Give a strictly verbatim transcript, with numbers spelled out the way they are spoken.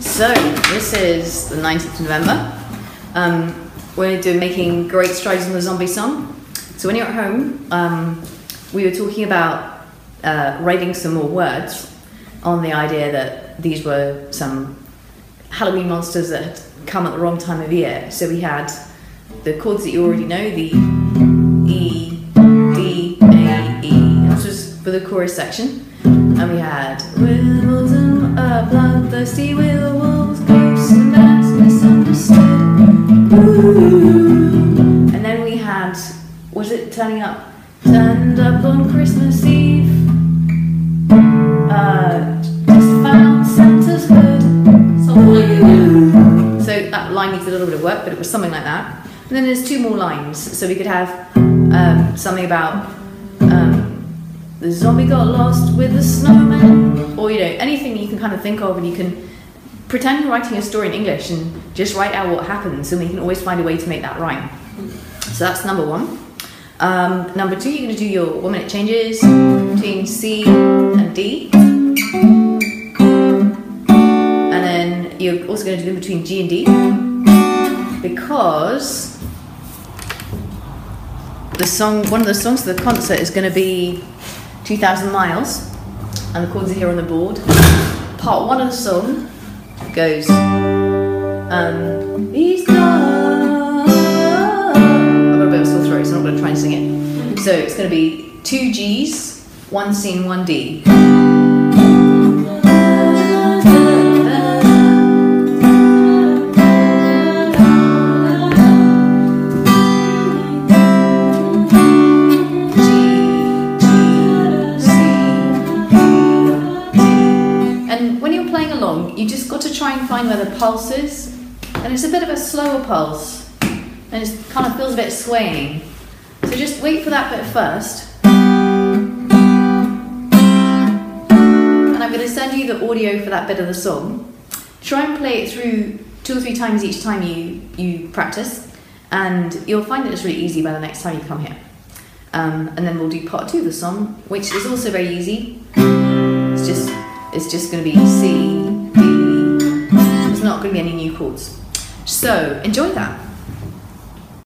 So this is the nineteenth of November. Um, we're doing making great strides on the zombie song. So when you're at home, um, we were talking about uh, writing some more words on the idea that these were some Halloween monsters that had come at the wrong time of year. So we had the chords that you already know, the E, D, A, E. This was for the chorus section. And we had werewolves and uh, bloodthirsty werewolves, ghosts and bats misunderstood. Ooh. And then we had, was it turning up? Turned up on Christmas Eve. Uh, just found Santa's hood. Something like that. So that line needs a little bit of work, but it was something like that. And then there's two more lines. So we could have um, something about um, the zombie got lost with the snowman, or you know, anything you can kind of think of, and you can pretend you're writing a story in English and just write out what happens, and we can always find a way to make that rhyme. So that's number one. Um, number two, you're going to do your one minute changes between C and D, and then you're also going to do them between G and D, because the song, one of the songs for the concert is going to be two thousand miles, and the chords are here on the board. Part one of the song goes, um, he's gone. I've got a bit of a sore throat, so I'm not going to try and sing it. So it's going to be two G's, one C and one D. You just got to try and find where the pulse is, and it's a bit of a slower pulse, and it kind of feels a bit swaying. So just wait for that bit first, and I'm going to send you the audio for that bit of the song. Try and play it through two or three times each time you, you practice, and you'll find that it's really easy by the next time you come here. Um, and then we'll do part two of the song, which is also very easy. It's just, it's just going to be C, D. There's not going to be any new chords. So enjoy that.